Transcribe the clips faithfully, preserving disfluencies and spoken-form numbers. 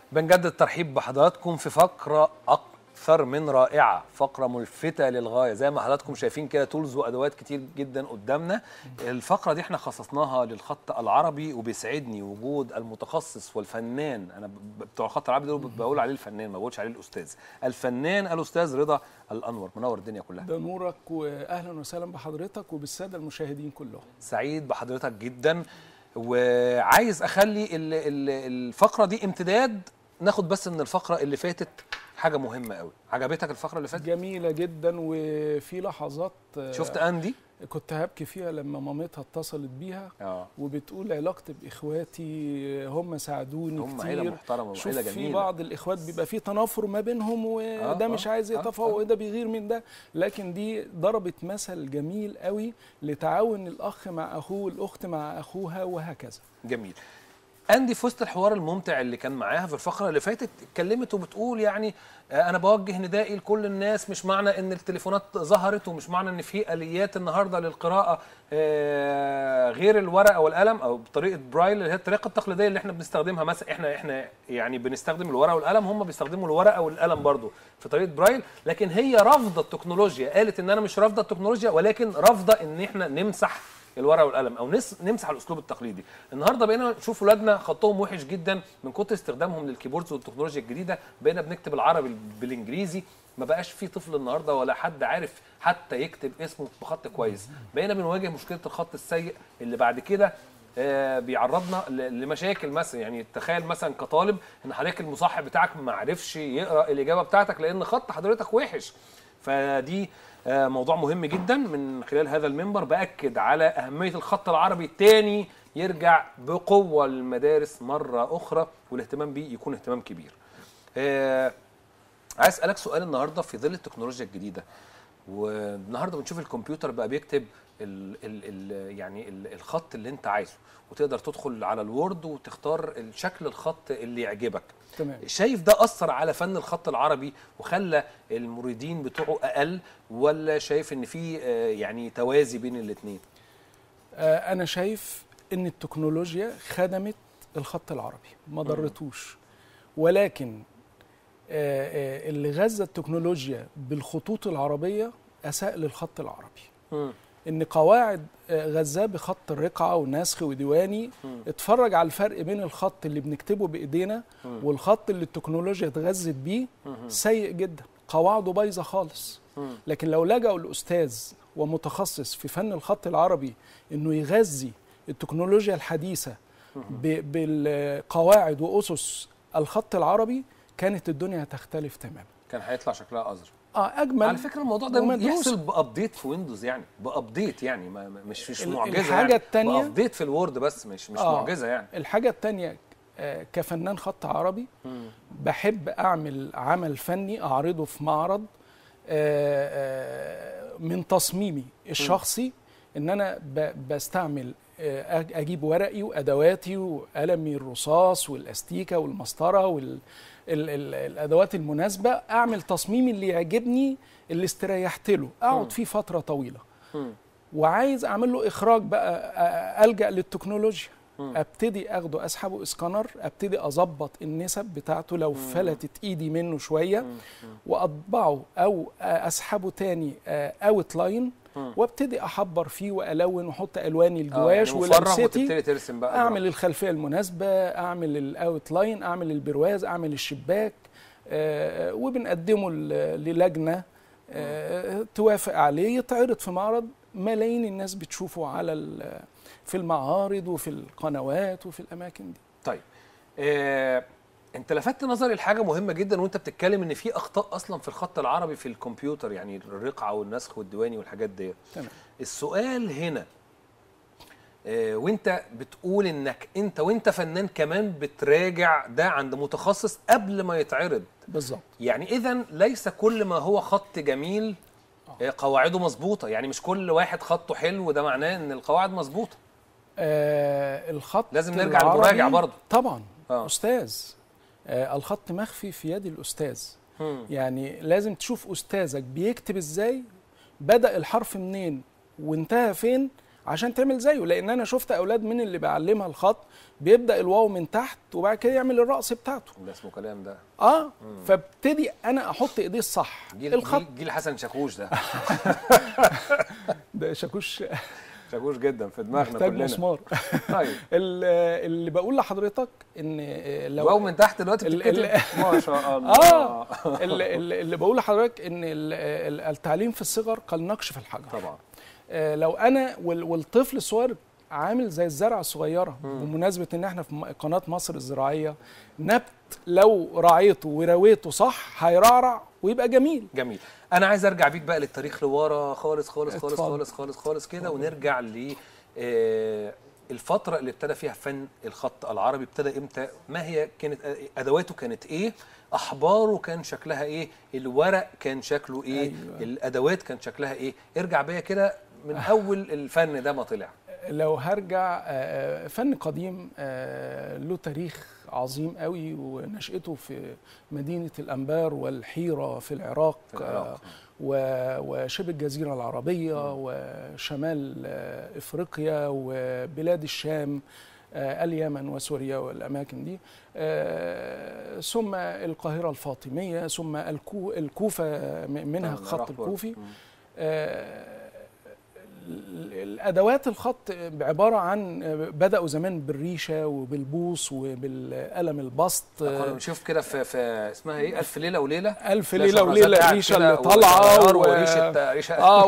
بنجدد الترحيب بحضراتكم في فقرة أكثر من رائعة، فقرة ملفتة للغاية. زي ما حضراتكم شايفين كده تولز وأدوات كتير جدا قدامنا. الفقرة دي احنا خصصناها للخط العربي، وبيسعدني وجود المتخصص والفنان. أنا بتوع الخط العربي دول بقول عليه الفنان، ما بقولش عليه الأستاذ. الفنان الأستاذ رضا الأنور، منور الدنيا كلها. ده نورك، وأهلا وسهلا بحضرتك وبالسادة المشاهدين كلهم. سعيد بحضرتك جدا، وعايز اخلي الفقره دي امتداد. ناخد بس من الفقره اللي فاتت حاجه مهمه قوي. عجبتك الفقره اللي فاتت؟ جميله جدا، وفي لحظات شفت اندي كنت هبكي فيها لما مامتها اتصلت بيها اه وبتقول علاقتي باخواتي هم ساعدوني هم كتير. عيله محترمه وعيله جميله. في بعض الاخوات بيبقى في تنافر ما بينهم، وده آه مش عايز يتفوق وده بيغير من ده، لكن دي ضربت مثل جميل قوي لتعاون الاخ مع اخوه والاخت مع اخوها وهكذا. جميل. اندي في وسط الحوار الممتع اللي كان معاها في الفقره اللي فاتت اتكلمت وبتقول يعني انا بوجه ندائي لكل الناس، مش معنى ان التليفونات ظهرت ومش معنى ان في اليات النهارده للقراءه غير الورقه والقلم او بطريقه برايل اللي هي الطريقه التقليديه اللي احنا بنستخدمها. مثلا احنا احنا يعني بنستخدم الورقه والقلم، هم بيستخدموا الورقه والقلم برضو في طريقه برايل، لكن هي رافضه التكنولوجيا. قالت ان انا مش رافضه التكنولوجيا، ولكن رافضه ان احنا نمسح الورقه والقلم او نمسح الاسلوب التقليدي. النهارده بقينا نشوف ولادنا خطهم وحش جدا من كتر استخدامهم للكيبوردز والتكنولوجيا الجديده. بقينا بنكتب العربي بالانجليزي، ما بقاش في طفل النهارده ولا حد عارف حتى يكتب اسمه بخط كويس. بقينا بنواجه مشكله الخط السيء اللي بعد كده آه بيعرضنا لمشاكل. مثلا يعني تخيل مثلا كطالب ان حضرتك المصحح بتاعك ما عرفش يقرا الاجابه بتاعتك لان خط حضرتك وحش. فدي موضوع مهم جدا. من خلال هذا المنبر باكد على اهميه الخط العربي الثاني يرجع بقوه للمدارس مره اخرى، والاهتمام بيه يكون اهتمام كبير. آه عايز اسالك سؤال النهارده في ظل التكنولوجيا الجديده، والنهارده بنشوف الكمبيوتر بقى بيكتب ال ال ال يعني ال الخط اللي انت عايزه، وتقدر تدخل على الوورد وتختار شكل الخط اللي يعجبك. تمام. شايف ده أثر على فن الخط العربي وخلى المريدين بتوعه أقل، ولا شايف إن في يعني توازي بين الاثنين؟ أنا شايف إن التكنولوجيا خدمت الخط العربي ما ضرتوش، ولكن اللي غذى التكنولوجيا بالخطوط العربية أساء للخط العربي. م. ان قواعد غزاه بخط الرقعه ونسخ وديواني. م. اتفرج على الفرق بين الخط اللي بنكتبه بايدينا م. والخط اللي التكنولوجيا اتغذت بيه. م. سيء جدا، قواعده بايظه خالص. م. لكن لو لجأوا الاستاذ ومتخصص في فن الخط العربي انه يغذي التكنولوجيا الحديثه بالقواعد واسس الخط العربي، كانت الدنيا هتختلف تماما، كان هيطلع شكلها ازرق. اه اجمل. على فكره الموضوع ده بيحصل بابديت في ويندوز، يعني بابديت يعني ما مش مش معجزه. الحاجه يعني الثانيه بابديت في الوورد بس مش مش آه معجزه يعني. الحاجه الثانيه آه كفنان خط عربي م. بحب اعمل عمل فني اعرضه في معرض آه آه من تصميمي الشخصي. م. ان انا بستعمل آه اجيب ورقي وادواتي وقلمي الرصاص والاستيكه والمسطره وال ال ال الادوات المناسبه، اعمل تصميمي اللي يعجبني اللي استريحت له، اقعد فيه فتره طويله. م. وعايز اعمل له اخراج بقى، الجا للتكنولوجيا. م. ابتدي اخده اسحبه اسكانر، ابتدي اظبط النسب بتاعته لو م. فلتت ايدي منه شويه، م. واطبعه او اسحبه تاني اوت لاين، وابتدي احبر فيه والون واحط الواني الجواش يعني ولمستي، ترسم بقى اعمل بقى الخلفيه المناسبه، اعمل الاوت لاين، اعمل البرواز، اعمل الشباك، آه وبنقدمه للجنه آه توافق عليه، يتعرض في معرض. ملايين الناس بتشوفه على في المعارض وفي القنوات وفي الاماكن دي. طيب آه انت لفتت نظري لحاجه مهمه جدا وانت بتتكلم ان في اخطاء اصلا في الخط العربي في الكمبيوتر، يعني الرقعه والنسخ والديواني والحاجات دي. تمام. السؤال هنا آه وانت بتقول انك انت وانت فنان كمان بتراجع ده عند متخصص قبل ما يتعرض. بالظبط. يعني اذا ليس كل ما هو خط جميل آه قواعده مظبوطه، يعني مش كل واحد خطه حلو ده معناه ان القواعد مظبوطه. آه الخط لازم نرجع للمراجع برضه. طبعا. آه. استاذ آه الخط مخفي في يد الأستاذ. م. يعني لازم تشوف أستاذك بيكتب إزاي، بدأ الحرف منين وانتهى فين، عشان تعمل زيه، لان انا شفت اولاد من اللي بعلمها الخط بيبدا الواو من تحت وبعد كده يعمل الرأس بتاعته. ده اسمه كلام ده. اه مم. فابتدي انا احط ايديه الصح. جيل الخط جيل, جيل حسن شاكوش ده. ده شاكوش شاكوش جدا في دماغنا محتاج كلنا. مسمار. طيب اللي بقول لحضرتك ان لو واو من تحت دلوقتي بتتكتب ما شاء الله. اه اللي, اللي بقول لحضرتك ان التعليم في الصغر كالنقش في الحجر. طبعا. آه لو انا والطفل الصغير عامل زي الزرعه الصغيره، بمناسبه ان احنا في قناه مصر الزراعيه، نبت لو راعيته ورويته صح هيرعرع ويبقى جميل. جميل. انا عايز ارجع بيك بقى للتاريخ لورا خالص خالص خالص خالص خالص خالص كده، ونرجع ل الفتره اللي ابتدى فيها فن الخط العربي. ابتدى امتى؟ ما هي كانت ادواته؟ كانت ايه؟ احباره كان شكلها ايه؟ الورق كان شكله ايه؟ أيوة. الادوات كان شكلها ايه؟ ارجع بيا كده من اول الفن ده ما طلع. لو هرجع، فن قديم له تاريخ عظيم قوي، ونشأته في مدينة الأنبار والحيرة في العراق, في العراق. وشبه الجزيرة العربية م. وشمال إفريقيا وبلاد الشام، اليمن وسوريا والأماكن دي، ثم القاهرة الفاطمية، ثم الكوفة منها خط الكوفي. الادوات الخط عباره عن بداوا زمان بالريشه وبالبوص وبالقلم البسط. كنا بنشوف كده في, في اسمها ايه، الف ليله وليله. الف ليله وليله الريشه اللي طالعه وريشه ريشه اه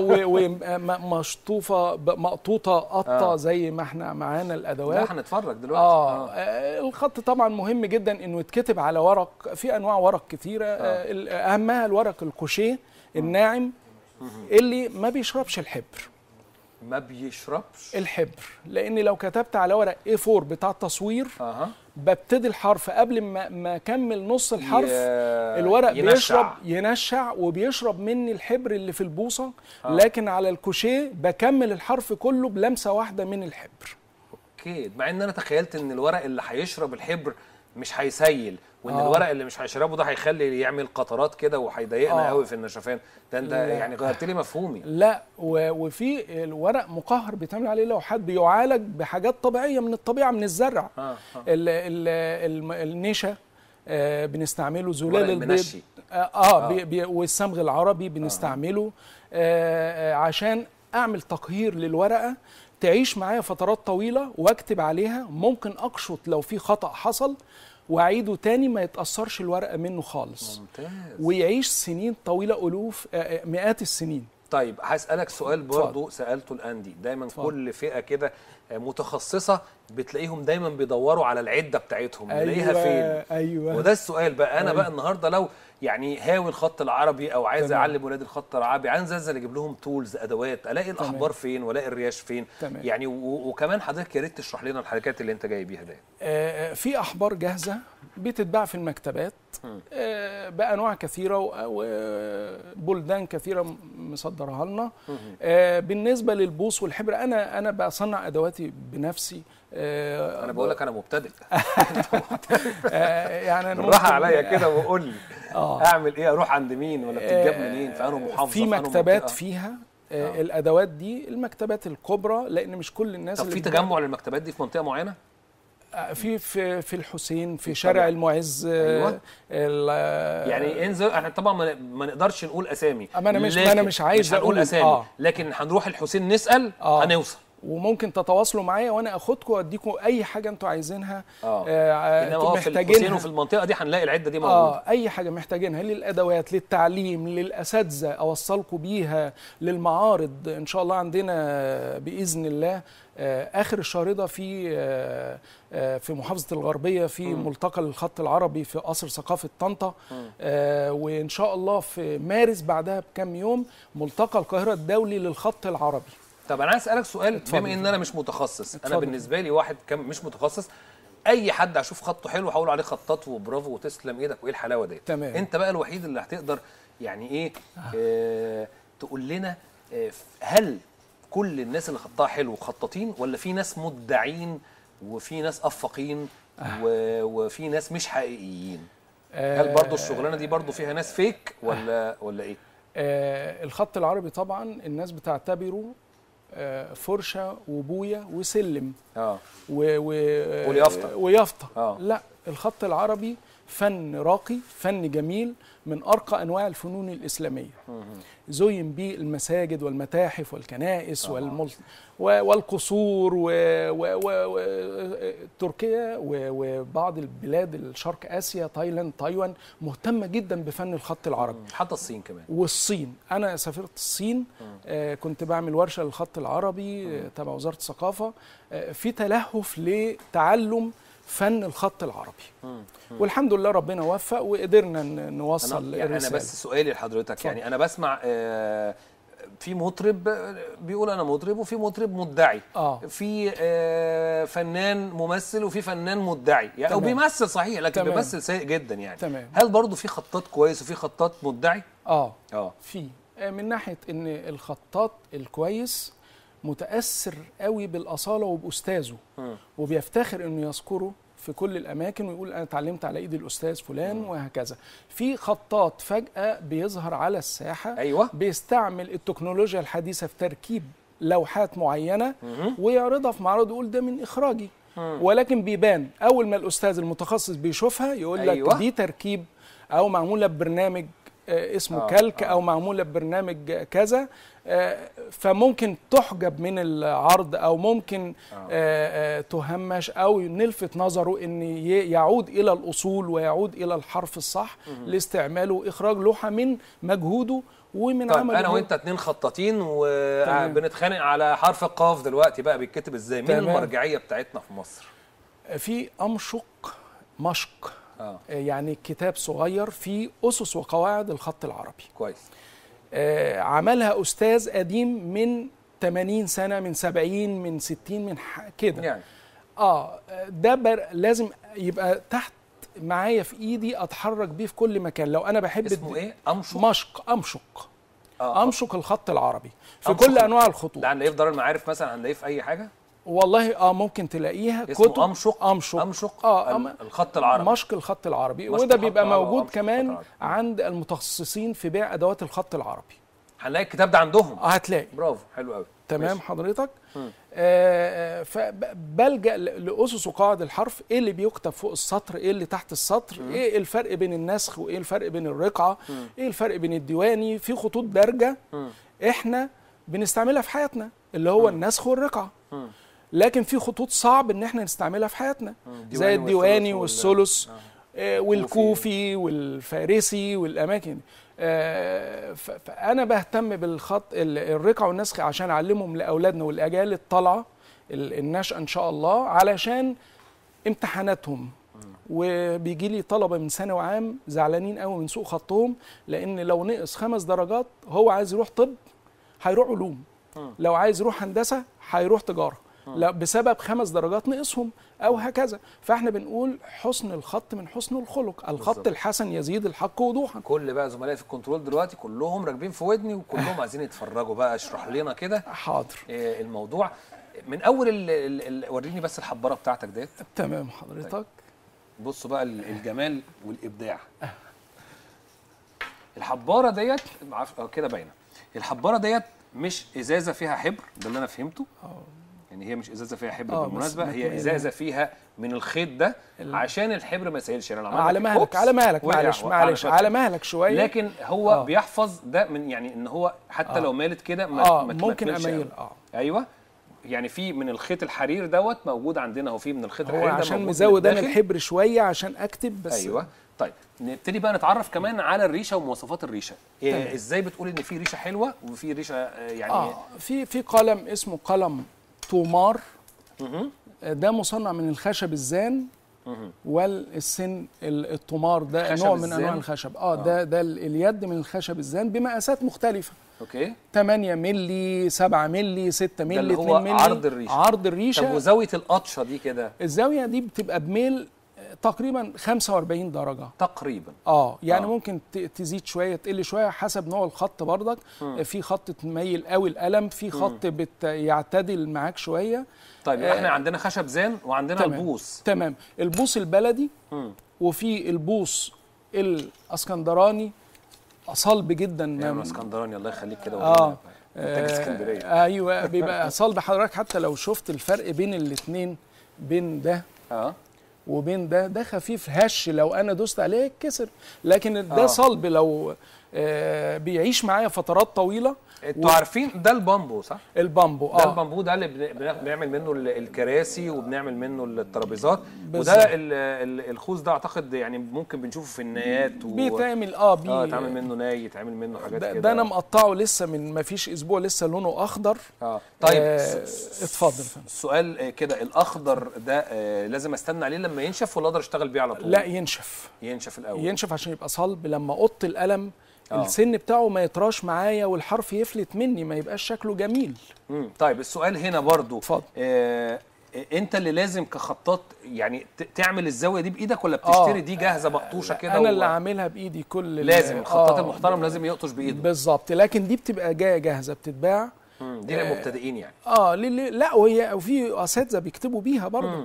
ومشطوفه مقطوطه قطه. آه. زي ما احنا معانا الادوات. لا هنتفرج دلوقتي. آه. اه الخط طبعا مهم جدا انه يتكتب على ورق، في انواع ورق كتيره. آه. اهمها الورق الكوشيه الناعم اللي ما بيشربش الحبر. ما بيشربش الحبر، لان لو كتبت على ورق إيه فور بتاع التصوير أه. ببتدي الحرف قبل ما ما اكمل نص الحرف الورق ينشع. بيشرب ينشع وبيشرب مني الحبر اللي في البوصه. أه. لكن على الكوشيه بكمل الحرف كله بلمسه واحده من الحبر. اوكي. مع ان انا تخيلت ان الورق اللي هيشرب الحبر مش هيسيل، وان آه. الورق اللي مش هيشربه ده هيخلي يعمل قطرات كده وهيضايقنا آه. قوي في النشفان. ده انت يعني غيرت لي مفهومي. لا، وفي الورق مقهر بيتعمل عليه لوحات، بيعالج بحاجات طبيعيه من الطبيعه من الزرع. آه. آه. ال ال ال النشا آه بنستعمله، زلال البيض اه, آه, آه. بي بي والصمغ العربي بنستعمله آه. آه عشان اعمل تقهير للورقه تعيش معايا فترات طويله، واكتب عليها. ممكن اقشط لو في خطأ حصل واعيده تاني ما يتأثرش الورقة منه خالص. ممتاز. ويعيش سنين طويلة، ألوف مئات السنين. طيب هسألك سؤال برضو سألته الأندي. دايما فضل. كل فئة كده متخصصة بتلاقيهم دايما بيدوروا على العدة بتاعتهم. أيوة نلاقيها فين؟ أيوة. وده السؤال بقى. أنا أيوة. بقى النهاردة لو يعني هاوي الخط العربي او عايز تمام. اعلم ولاد الخط العربي، عايز انزل اجيب لهم تولز ادوات، الاقي تمام. الاحبار فين والاقي الرياش فين؟ تمام. يعني وكمان حضرتك يا ريت تشرح لنا الحركات اللي انت جاي بيها ده. آه في احبار جاهزه بتتباع في المكتبات آه بانواع كثيره وبلدان كثيره مصدرها لنا. آه بالنسبه للبوص والحبر، انا انا بصنع ادواتي بنفسي. آه انا بقول لك انا مبتدئ. آه يعني انا بالراحه عليا كده وقول لي آه. اعمل ايه؟ اروح عند مين ولا بتتجاب منين؟ في انهي محافظه؟ في مكتبات فيها آه آه. الادوات دي المكتبات الكبرى، لان مش كل الناس. طب في تجمع للمكتبات دي في منطقه معينه؟ في في في الحسين، في شارع المعز. أيوة. يعني انزل. احنا طبعا ما نقدرش نقول اسامي، اما انا مش ما انا مش عايز مش هنقول اسامي. آه. لكن هنروح الحسين نسال. آه. هنوصل. وممكن تتواصلوا معايا وانا اخدكم واديكم اي حاجه انتوا عايزينها. اه, آه محتاجينها. وفي المنطقه دي هنلاقي العده دي موجوده. اه اي حاجه محتاجينها للادوات، للتعليم، للاساتذه اوصلكم بيها، للمعارض. ان شاء الله عندنا باذن الله آه اخر الشهر ده في آه آه في محافظه الغربيه في م. ملتقى للخط العربي في قصر ثقافه طنطا. آه وان شاء الله في مارس بعدها بكام يوم ملتقى القاهره الدولي للخط العربي. طب انا عايز اسالك سؤال، بما ان انا مش متخصص. اتفضل. انا بالنسبه لي واحد كم مش متخصص، اي حد اشوف خطه حلو هقول عليه خطاط وبرافو وتسلم ايدك وايه الحلاوه دي. تمام. انت بقى الوحيد اللي هتقدر يعني ايه آه تقول لنا آه هل كل الناس اللي خطها حلو خطاطين، ولا في ناس مدعين وفي ناس افاقين وفي ناس مش حقيقيين؟ آه هل برضو الشغلانه دي برضو فيها ناس فيك ولا ولا ايه؟ آه الخط العربي طبعا الناس بتعتبره آه، فرشه وبويه وسلم اه و و واليافطة. ويافطه. آه. لا، الخط العربي فن راقي، فن جميل، من ارقى انواع الفنون الاسلاميه. زين به المساجد والمتاحف والكنائس آه. والمل... و- والقصور وتركيا و... و... و... تركيا و... وبعض البلاد الشرق اسيا، تايلاند، تايوان، مهتمه جدا بفن الخط العربي. حتى الصين كمان. والصين، انا سافرت الصين، آه كنت بعمل ورشه للخط العربي آه تبع وزاره الثقافه، آه في تلهف لتعلم فن الخط العربي. مم. والحمد لله ربنا وفق وقدرنا ن- نوصل أنا يعني الرسالة. انا بس سؤالي لحضرتك، يعني انا بسمع آه، في مطرب بيقول انا مطرب، وفي مطرب مدعي، اه في آه، فنان ممثل، وفي فنان مدعي يعني، او تمام. بيمثل صحيح لكن تمام. بيمثل سيء جدا يعني. تمام. هل برضو في خطاط كويس وفي خطاط مدعي؟ اه اه في آه، من ناحيه ان الخطاط الكويس متاثر قوي بالاصاله وباستاذه، مم. وبيفتخر انه يذكره في كل الاماكن ويقول انا اتعلمت على ايد الاستاذ فلان، مم. وهكذا. في خطاط فجاه بيظهر على الساحه، ايوه بيستعمل التكنولوجيا الحديثه في تركيب لوحات معينه مم. ويعرضها في معرض ويقول ده من اخراجي، مم. ولكن بيبان اول ما الاستاذ المتخصص بيشوفها يقول لك أيوة. دي تركيب او معموله ببرنامج آه، اسمه آه، كالك آه. او معموله ببرنامج كذا، آه، فممكن تحجب من العرض او ممكن آه. آه، آه، تهمش او نلفت نظره ان ي- يعود الى الاصول ويعود الى الحرف الصح لاستعماله واخراج لوحه من مجهوده ومن طيب عمله. انا هو. وانت اتنين خطاطين تمام. وبنتخانق على حرف القاف دلوقتي، بقى بيتكتب ازاي؟ مين تمام. المرجعيه بتاعتنا في مصر؟ في امشق مشق، اه يعني كتاب صغير فيه أسس وقواعد الخط العربي. كويس. آه، عملها أستاذ قديم من ثمانين سنة، من سبعين، من ستين، من ح- كده. يعني اه ده بر... لازم يبقى تحت معايا في ايدي اتحرك بيه في كل مكان. لو انا بحب اسمه الد- ايه؟ امشق؟ مشق امشق اه امشق الخط العربي في أمشق كل ال- انواع الخطوط. ده هنلاقيه في دار المعارف مثلا، هنلاقيه في اي حاجه؟ والله اه ممكن تلاقيها اسمه كتب امشق امشق امشق اه ال- أم- الخط العربي. مشق الخط العربي، مشق وده الخط بيبقى العربي موجود وأمشق كمان الخط العربي. عند المتخصصين في بيع ادوات الخط العربي. هنلاقي الكتاب ده عندهم. اه هتلاقي. برافو، حلو قوي. تمام ماشي. حضرتك. مم. آه فبلجأ ل- لأسس وقواعد الحرف، ايه اللي بيكتب فوق السطر، ايه اللي تحت السطر، مم. ايه الفرق بين النسخ وايه الفرق بين الرقعة، مم. ايه الفرق بين الديواني. في خطوط دارجة مم. احنا بنستعملها في حياتنا اللي هو مم. النسخ والرقعة، مم. لكن في خطوط صعب ان احنا نستعملها في حياتنا، مم. زي الديواني والثلث والثلث وال- آه، والكوفي والفارسي والاماكن دي. آه، ف- فانا بهتم بالخط ال- الرقعه والنسخ عشان اعلمهم لاولادنا والاجيال الطالعه ال- الناشئه ان شاء الله، علشان امتحاناتهم. وبيجي لي طلبه من ثانوي عام زعلانين قوي من سوء خطهم، لان لو نقص خمس درجات هو عايز يروح طب هيروح علوم، مم. لو عايز يروح هندسه هيروح تجاره، لا بسبب خمس درجات نقصهم او هكذا. فاحنا بنقول حسن الخط من حسن الخلق، الخط بالظبط. الحسن يزيد الحق وضوحا. كل بقى زملائي في الكنترول دلوقتي كلهم راكبين في ودني، وكلهم عايزين يتفرجوا بقى. اشرح لنا كده حاضر. آه، الموضوع من اول ال ال ال وريني بس الحباره بتاعتك ديت. تمام حضرتك. بصوا بقى ال- الجمال والابداع. الحباره ديت معرفش- اه كده باينه. الحباره ديت مش ازازه فيها حبر، ده اللي انا فهمته. اه يعني هي مش ازازه فيها حبر آه، بس بالمناسبه، هي متميزة. ازازه فيها من الخيط ده ال- عشان الحبر ما يسيلش. يعني لو عملنا على كده، مهلك أوبس، على مهلك وقع، معلش وقع معلش شوية على حبر. مهلك شويه. لكن هو آه. بيحفظ ده من، يعني ان هو حتى آه. لو مالت كده ما اه ما ممكن تمثلش اميل أوي. اه ايوه، يعني في من الخيط الحرير دوت موجود عندنا، هو في من الخيط هو الحرير ده عشان موجود مزود انا للداخل. الحبر شويه عشان اكتب بس. ايوه. طيب نبتدي بقى نتعرف كمان على الريشه ومواصفات الريشه. إيه تمام. ازاي بتقول ان في ريشه حلوه وفي ريشه آه، يعني اه في في قلم اسمه قلم تومار، مهم. ده مصنع من الخشب الزان مهم. والسن ال- الطمار، ده خشب نوع من الزان؟ انواع الخشب. اه, آه. ده ده ال- اليد من الخشب الزان بمقاسات مختلفه، اوكي. ثمانية مللي، سبعة مللي، ستة مللي، اللي هو اتنين مللي. عرض الريشة. عرض طب الريشه. وزاويه القطشه دي كده الزاويه دي بتبقى بميل آه، تقريبا خمسة وأربعين درجه. تقريبا؟ اه يعني آه. آه. ممكن ت- تزيد شويه تقل شويه حسب نوع الخط برضك. مم. في خط تميل قوي القلم، في خط بت يعتدل معاك شويه. طيب آه. احنا عندنا خشب زان وعندنا تمام. البوص. تمام. البوص البلدي مم. وفي البوص الاسكندراني صلب جدا. يعني ما- اسكندراني، الله يخليك كده. اه انتاج اسكندريه. آه ايوه بيبقى صلب. حضرتك حتى لو شفت الفرق بين الاثنين، بين ده اه وبين ده، ده خفيف هش لو انا دوست عليه يتكسر، لكن ده آه. صلب لو آه بيعيش معايا فترات طويله. انتوا عارفين ده البامبو صح؟ البامبو اه ده البامبو ده اللي بن- بنعمل منه ال- الكراسي وبنعمل منه الترابيزات، بالظبط. وده ال- ال- الخوذ ده اعتقد يعني ممكن بنشوفه في النايات و... بيتعمل اه بي اه يتعمل منه ناي، يتعمل منه حاجات ده, كده. ده انا مقطعه لسه من ما فيش اسبوع، لسه لونه اخضر. اه طيب آه س- اتفضل. سؤال آه، كده، الاخضر ده آه لازم استنى عليه لما ينشف ولا اقدر اشتغل بيه على طول؟ لا ينشف، ينشف الاول. ينشف عشان يبقى صلب. لما اقط القلم آه. السن بتاعه ما يطراش معايا والحرف يفلت مني، ما يبقاش شكله جميل. امم طيب السؤال هنا برضو، اتفضل. آه انت اللي لازم كخطاط يعني ت- تعمل الزاويه دي بايدك ولا بتشتري آه. دي جاهزه مقطوشه كده؟ انا و... اللي عاملها بايدي. كل لازم الخطاط آه المحترم لازم يقطش بايده. بالظبط، لكن دي بتبقى جايه جاهزه بتتباع. مم. دي للمبتدئين يعني. اه ليه ليه لا، وهي وفي اساتذه بيكتبوا بيها برضه.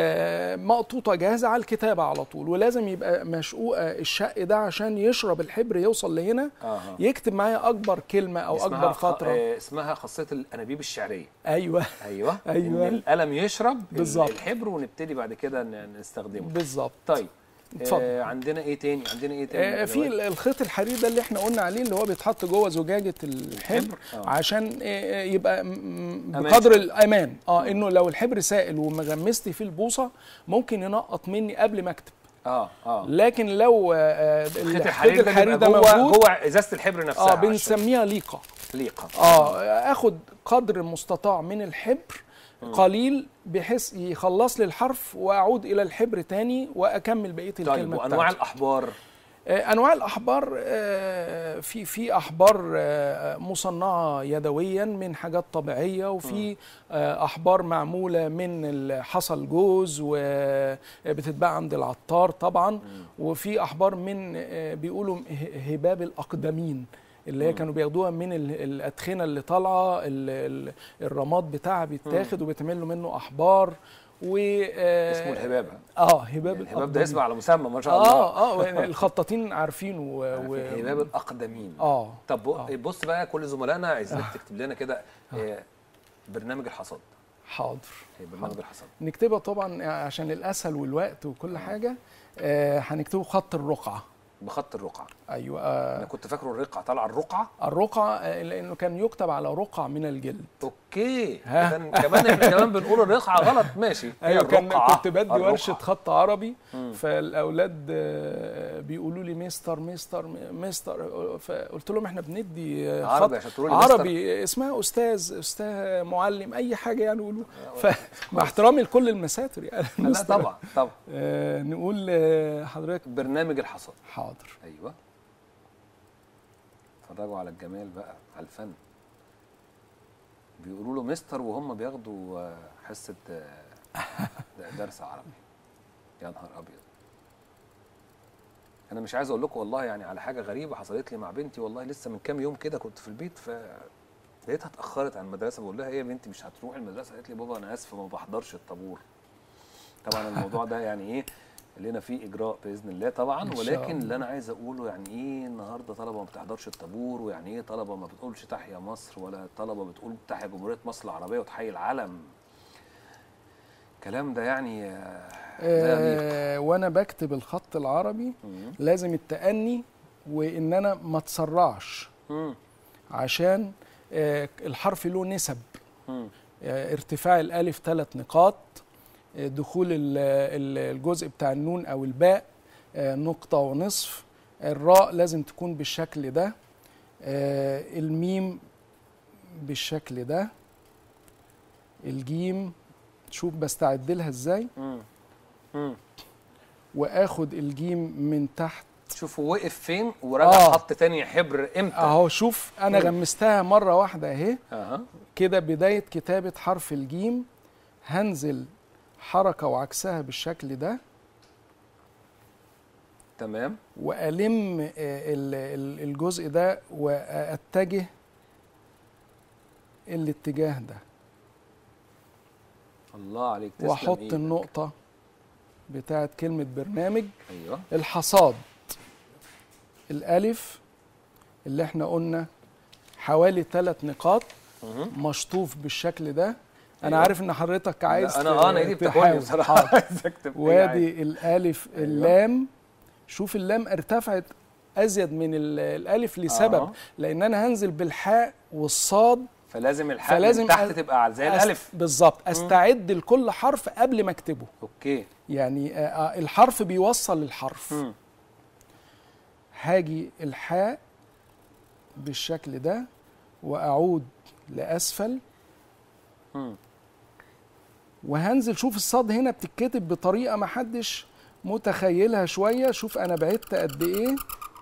آه مقطوطه جاهزه على الكتابه على طول، ولازم يبقى مشقوقه الشق ده عشان يشرب الحبر يوصل لهنا. آه. يكتب معايا اكبر كلمه او اسمها اكبر خ... فتره. آه اسمها خاصيه الانابيب الشعريه. ايوه ايوه أيوة. ان القلم يشرب بالظبط. الحبر ونبتدي بعد كده ن- نستخدمه. بالظبط. طيب اتفضل. آه عندنا ايه تاني؟ عندنا ايه تاني؟ آه في ال- الخيط الحرير ده اللي احنا قلنا عليه، اللي هو بيتحط جوه زجاجه الحبر آه. عشان آه يبقى م- م- أمان بقدر شوية. الامان. اه انه لو الحبر سائل ومغمست فيه البوصه ممكن ينقط مني قبل ما اكتب. اه اه لكن لو آه الخيط الحرير ده, الحرير ده بيبقى جوه موجود، جوه ازازه الحبر نفسها. اه عشان بنسميها ليقه. ليقه. اه اخد قدر مستطاع من الحبر قليل بحيث يخلص لي الحرف، واعود الى الحبر تاني واكمل بقيه الكلمه. طيب وانواع بتاعتي. الاحبار؟ آه، انواع الاحبار آه، في في احبار آه، مصنعه يدويا من حاجات طبيعيه، وفي آه، احبار معموله من حصى الجوز وبتتباع عند العطار طبعا، وفي احبار من آه، بيقولوا ه- هباب الاقدمين اللي هي كانوا بياخدوها من ال- الادخنه اللي طالعه، ال- ال- الرماد بتاعها بيتاخد وبيتعمل له منه احبار. و آه، اسمه الهباب. اه هباب يعني الهباب ده الأقدمين. اسم على مسمى ما شاء الله. اه اه يعني الخطاطين عارفينه و... و... هباب الاقدمين. اه طب ب- آه. بص بقى، كل زملائنا عايزينك تكتب لنا كده آه برنامج الحصاد. حاضر. إيه برنامج الحصاد؟ نكتبها طبعا عشان الاسهل والوقت وكل حاجه. آه هنكتبه خط الرقعه. بخط الرقعه. ايوه انا آه كنت فاكره الرقعه طالعه الرقعه. الرقعه آه لانه كان يكتب على رقع من الجلد. اوكي ها. إذن كمان احنا كمان بنقول الرقعه غلط. ماشي هي ايوه كان الرقعة. كنت بدي الرقعة. ورشه خط عربي، مم. فالاولاد آه، بيقولوا لي مستر مستر مستر، فقلت لهم احنا بندي آه، عربي خط عشان تقولوا لي مستر. عربي، اسمها استاذ استاذ معلم اي حاجه يعني يقولوا. فمع احترامي لكل المساتر يعني لا مستر. طبعا طبعا. آه نقول آه، حضرتك. برنامج الحصاد. حاضر. ايوه اتفرجوا على الجمال بقى، على الفن. بيقولوا له مستر وهم بياخدوا آه، حصه آه، درس عربي. يا نهار ابيض. انا مش عايز اقول لكم والله يعني على حاجه غريبه حصلت لي مع بنتي، والله لسه من كام يوم كده كنت في البيت، ف لقيتها اتاخرت عن المدرسه. بقول لها ايه يا بنتي مش هتروحي المدرسه؟ قالت لي بابا انا اسفه ما بحضرش الطابور. طبعا الموضوع ده يعني ايه لنا فيه اجراء باذن الله طبعا، إن شاء ولكن الله. اللي انا عايز اقوله يعني ايه النهارده طلبه ما بتحضرش الطابور، ويعني ايه طلبه ما بتقولش تحيا مصر، ولا طلبه بتقول تحيا جمهوريه مصر العربيه وتحيي العلم. الكلام ده يعني آه، لا يليق. آه وانا بكتب الخط العربي مم. لازم التأني، وان انا ما اتسرعش مم. عشان آه الحرف له نسب. مم. آه ارتفاع الالف ثلاث نقاط، آه دخول ال- ال- الجزء بتاع النون او الباء آه نقطة ونصف، الراء لازم تكون بالشكل ده، آه الميم بالشكل ده، الجيم شوف بستعد لها ازاي، مم. مم. واخد الجيم من تحت. شوفوا وقف فين ورجع آه. حط تاني حبر امتى. اهو شوف انا مم. غمستها مره واحده اهي اها كده. بدايه كتابه حرف الجيم هنزل حركه وعكسها بالشكل ده، تمام. والم آه، ال- ال- الجزء ده واتجه الاتجاه ده، الله عليك تسلم واحط إيدك. النقطه بتاعت كلمه برنامج. حوالي ثلاث نقاط مشطوف بالشكل ده. انا أيوة. عارف ان حضرتك عايز انا اه انا ايدي بتاكلني بصراحه، عايز اكتب وادي الالف اللام. شوف اللام ارتفعت ازيد من الالف لسبب آه. لان انا هنزل بالحاء والصاد، فلازم الحاء فلازم من تحت تبقى زي أست... الالف بالظبط. استعد لكل حرف قبل ما اكتبه. اوكي. يعني آه الحرف بيوصل للحرف. م. هاجي الحاء بالشكل ده واعود لاسفل. م. وهنزل. شوف الصاد هنا بتتكتب بطريقه ما حدش متخيلها شويه. شوف انا بعدت قد ايه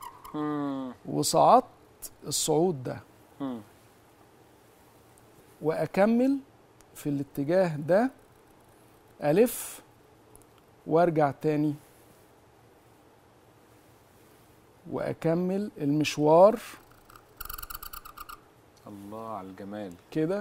وصعدت الصعود ده. م. واكمل في الاتجاه ده، الف وارجع تاني واكمل المشوار. الله على الجمال كده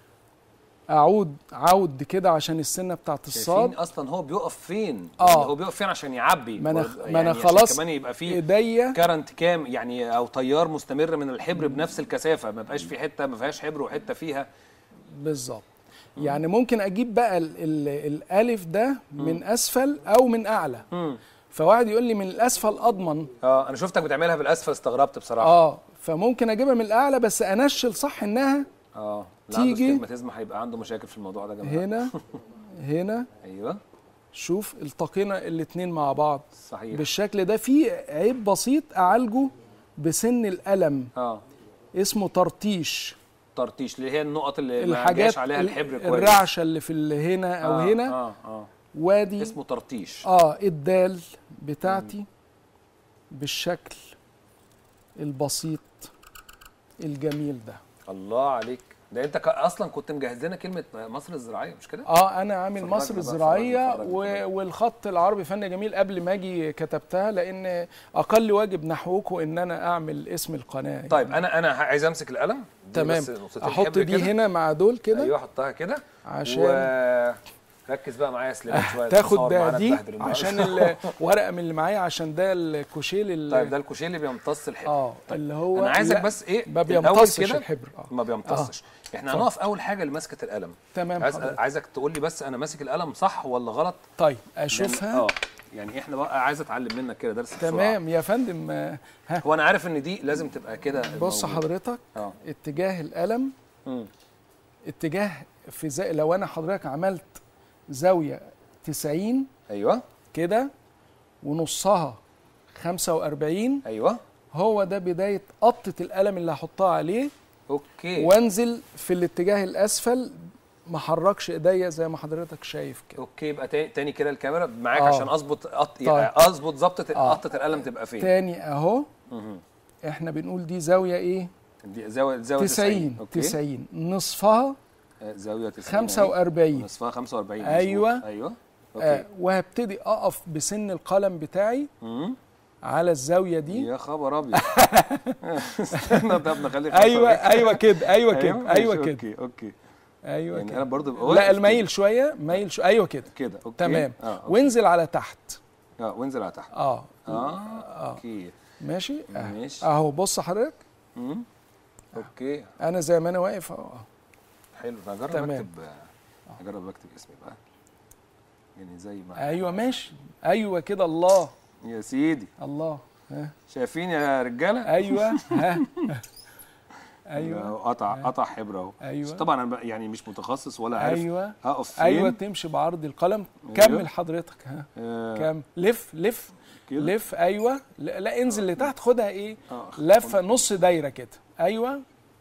اعود عود كده عشان السنه بتاعت الصاد. شايفين اصلا هو بيقف فين؟ اه هو بيقف فين عشان يعبي؟ ما انا يعني ما انا خلاص كمان يبقى فيه ايديا كارنت كام يعني، او تيار مستمر من الحبر بنفس الكثافه، ما بقاش في حته ما فيهاش حبر وحته فيها. بالظبط. يعني ممكن اجيب بقى ال ال الالف ده من اسفل او من اعلى. م. فواحد يقول لي من الاسفل اضمن. اه انا شفتك بتعملها بالاسفل استغربت بصراحه. اه فممكن اجيبها من الاعلى بس انشل صح انها اه تيجي. الاستجماتيزم هيبقى عنده مشاكل في الموضوع ده يا جماعه. هنا هنا ايوه. شوف التقينا الاثنين مع بعض صحيح بالشكل ده. في عيب بسيط اعالجه بسن القلم اه اسمه ترطيش. ترطيش اللي هي النقط اللي الحاجات ما جاش عليها الحبر كويس، الرعشه اللي في اللي هنا او آه هنا. اه اه وادي اسمه ترطيش. اه الدال بتاعتي مم. بالشكل البسيط الجميل ده. الله عليك، ده انت اصلا كنت مجهز لنا كلمه مصر الزراعيه مش كده؟ اه انا عامل مصر الزراعيه والخط العربي فن جميل قبل ما اجي كتبتها، لان اقل واجب نحوكم ان انا اعمل اسم القناه يعني. طيب انا انا عايز امسك القلم. تمام. احط دي كده هنا مع دول كده. ايوه حطها كده عشان و... ركز بقى معايا يا سليمان شويه. تاخد ده دي عشان الورقه من اللي معايا، عشان ده الكوشيل اللي طيب ده الكوشيل اللي بيمتص الحبر. اه اللي هو انا عايزك بس ايه ما بيمتصش الحبر. اه ما بيمتصش. آه. احنا هنقف اول حاجه لمسكه القلم. تمام. عايز عايزك تقول لي بس انا ماسك القلم صح ولا غلط. طيب اشوفها. اه يعني احنا بقى عايز اتعلم منك كده درس بسرعه. تمام يا فندم. ها هو انا عارف ان دي لازم تبقى كده. بص حضرتك اه اتجاه القلم م. اتجاه في زي لو انا حضرتك عملت زاويه تسعين ايوه كده ونصها خمسة وأربعين ايوه هو ده بدايه قطه القلم اللي هحطها عليه. اوكي. وانزل في الاتجاه الاسفل ما حركش ايديا زي ما حضرتك شايف كده. اوكي يبقى تاني, تاني كده الكاميرا معاك آه. عشان اظبط قط... طيب. يعني اظبط ظبطه آه. قطه القلم تبقى فين. تاني اهو. مه. احنا بنقول دي زاويه ايه؟ دي زاويه زاويه تسعين. أوكي. تسعين نصفها زاويه تسعين خمسة وأربعين. نصفها خمسة وأربعين. ايوه ايوه اوكي. آه وهبتدي اقف بسن القلم بتاعي مم. على الزاويه دي. يا خبر ابيض. استنى طب نخلي ايوه ايوه كده ايوه كده ايوه كده. اوكي اوكي ايوه يعني كده. انا برضه لا الميل شويه ميل شويه ايوه كده كده اوكي تمام. آه. وانزل على تحت. اه وانزل على تحت. اه اه اوكي ماشي آه. ماشي اهو. بص حضرتك. امم اوكي انا زي ما انا واقف اهو. حلو. هجرب اكتب هجرب اكتب اسمي بقى يعني زي ما ايوه ماشي ايوه كده. الله يا سيدي الله. ها شايفين يا رجاله؟ ايوه ها ايوه قطع قطع حبر اهو. ايوه طبعا انا يعني مش متخصص ولا عارف ايوه هقف فين. ايوه تمشي بعرض القلم. أيوة. كمل حضرتك. ها آه. كم لف لف كده. لف ايوه. لا, لا انزل آه. لتحت. خدها ايه آه. لفه نص دايره كده. ايوه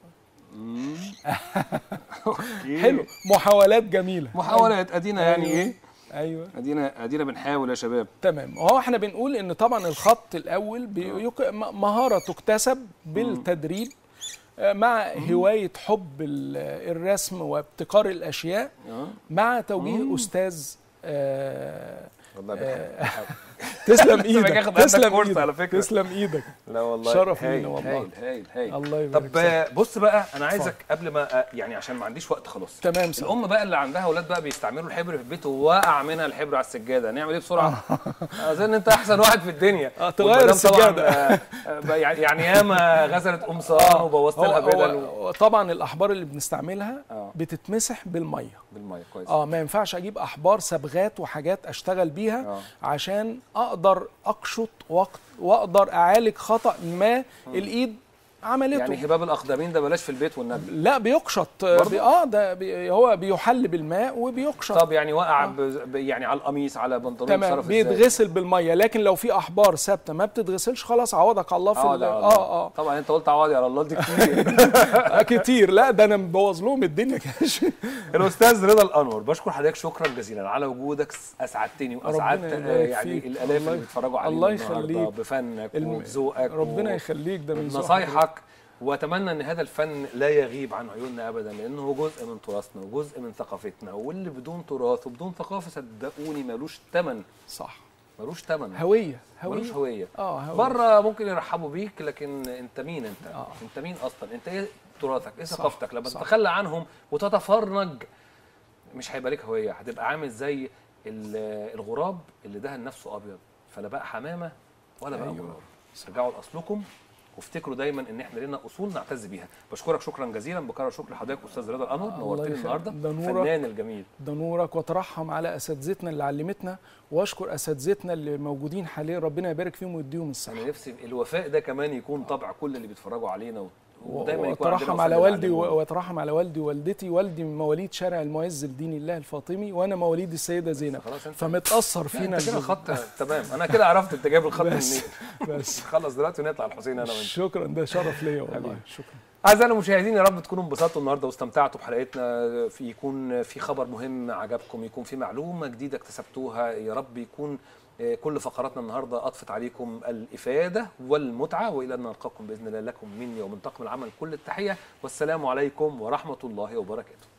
حلو. محاولات جميله. محاولات ادينا يعني أيوة. ايه ايوه ادينا ادينا بنحاول يا شباب. تمام. هو احنا بنقول ان طبعا الخط الاول بيق... مهاره تكتسب بالتدريب مع هوايه حب الرسم وابتكار الاشياء مع توجيه استاذ. آه والله بنحب تسلم لسه ايدك، باجي آخد عندك تسلم كورس ايدك على فكرة. تسلم ايدك. لا والله شرف هايل لينا والله. هايل هايل هايل. الله يبارك طب آه، بص بقى انا عايزك قبل ما آه، يعني عشان ما عنديش وقت خلاص. تمام سلام. الام بقى اللي عندها اولاد بقى بيستعملوا الحبر في البيت ووقع منها الحبر على السجاده، نعمل ايه بسرعه؟ اظن انت احسن واحد في الدنيا. اه تغير والمدام السجاده. طبعا آه، يعني يعني ياما غسلت قمصان وبوظت لها هو- بدل و... هو طبعا الاحبار اللي بنستعملها آه. بتتمسح بالميه. بالميه كويس. اه ما ينفعش اجيب احبار صبغات وحاجات اشتغل بيها آه. عشان اقدر اقشط وقت واقدر اعالج خطأ ما الايد عملته. يعني هباب الاقدمين ده بلاش في البيت والنبي. لا بيقشط بي اه ده بي هو بيحل بالماء وبيقشط. طب يعني وقع ب... يعني على القميص على بنطلون تمام صرف ازاي؟ بيتغسل بالميه، لكن لو في احبار ثابته ما بتتغسلش خلاص عوضك على الله في عوض ال- على الله. اه اه طبعا انت قلت عوضي على الله دي كتير. آه، كتير. لا ده انا مبوظ لهم الدنيا كاش. الاستاذ رضا الانور، بشكر حضرتك شكرا جزيلا على وجودك، اسعدتني واسعدت ربنا آه، يبارك يعني فيك. الالاف الله- اللي بيتفرجوا علينا الله النهارده يخليك. بفنك الم- وبذوقك ربنا و- يخليك، ده من ذوق بنصايحك، واتمنى ان هذا الفن لا يغيب عن عيوننا ابدا، لانه هو جزء من تراثنا وجزء من ثقافتنا، واللي بدون تراث وبدون ثقافه صدقوني ملوش ثمن. صح. ملوش ثمن. هويه ملوش هويه هويه. اه هويه. بره ممكن يرحبوا بيك، لكن انت مين انت؟ آه. انت مين اصلا؟ انت ايه تراثك؟ ايه صح، ثقافتك؟ لما صح. تتخلى عنهم وتتفرنج مش هيبقى لك هويه، هتبقى عامل زي ال- الغراب اللي دهن نفسه ابيض، فلا بقى حمامه ولا بقى أيوة. غراب. ارجعوا لاصلكم وافتكروا دايما ان احنا لنا اصول نعتز بيها. بشكرك شكرا جزيلا، بكرر شكر لحضرتك استاذ رضا الانور، الله نورتني يخليك. النهارده، ده نورك. الفنان الجميل. ده نورك، واترحم على اساتذتنا اللي علمتنا، واشكر اساتذتنا اللي موجودين حاليا، ربنا يبارك فيهم ويديهم الصحه. انا نفسي الوفاء ده كمان يكون طبع كل اللي بيتفرجوا علينا و... ودايما يكون عندنا واترحم وفاء على للي والدي علمونا. واترحم على والدي ووالدتي. والدي من مواليد شارع المعز لدين الله الفاطمي، وانا مواليد السيده زينب، خلاص انت فمتاثر لا، فينا انت كده الجزء. الخط تمام، انا كده عرفت انت جايب الخط بس منين. بس خلص دلوقتي ونطلع الحسين انا وانت. شكرا، ده شرف ليا والله. شكرا. اعزائنا المشاهدين، يا رب تكونوا انبسطتوا النهارده واستمتعتوا بحلقتنا، في يكون في خبر مهم عجبكم، يكون في معلومه جديده اكتسبتوها، يا رب يكون كل فقراتنا النهارده اضفت عليكم الافاده والمتعه، والى ان نلقاكم باذن الله، لكم مني ومن طاقم العمل كل التحيه، والسلام عليكم ورحمه الله وبركاته.